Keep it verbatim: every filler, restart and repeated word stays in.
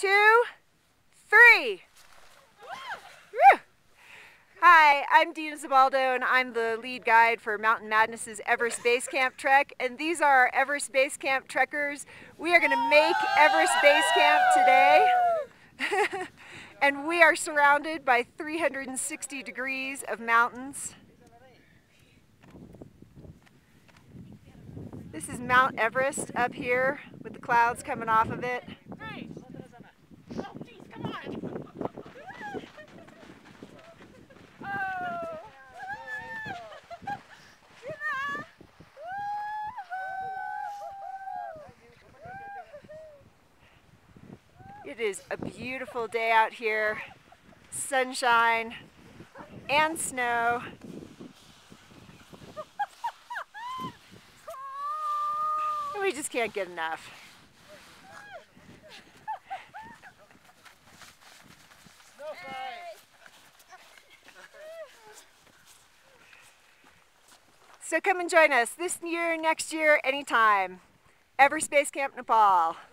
two, three. Woo. Hi, I'm Dina Zabaldo, and I'm the lead guide for Mountain Madness's Everest Base Camp Trek, and these are our Everest Base Camp trekkers. We are going to make Everest Base Camp today, and we are surrounded by three hundred sixty degrees of mountains. This is Mount Everest up here with the clouds coming off of it. Oh, geez, come on. It is a beautiful day out here, sunshine and snow. And we just can't get enough. So come and join us this year, next year, anytime. Everest Base Camp, Nepal.